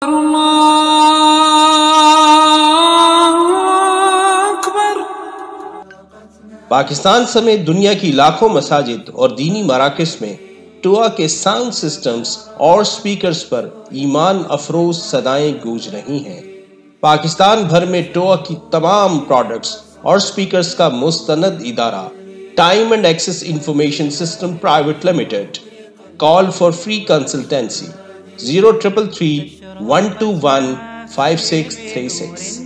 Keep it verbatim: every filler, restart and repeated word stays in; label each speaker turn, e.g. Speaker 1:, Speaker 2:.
Speaker 1: पाकिस्तान समेत दुनिया की लाखों मसाजिद और दीनी मराकज़ में टोआ के साउंड सिस्टम्स और स्पीकर्स पर ईमान अफरोज सदाएं गूंज रही हैं। पाकिस्तान भर में टोआ की तमाम प्रोडक्ट्स और स्पीकर्स का मुस्तनद इदारा time and access information system private limited. Call for free consultancy zero triple three one two one five six three six.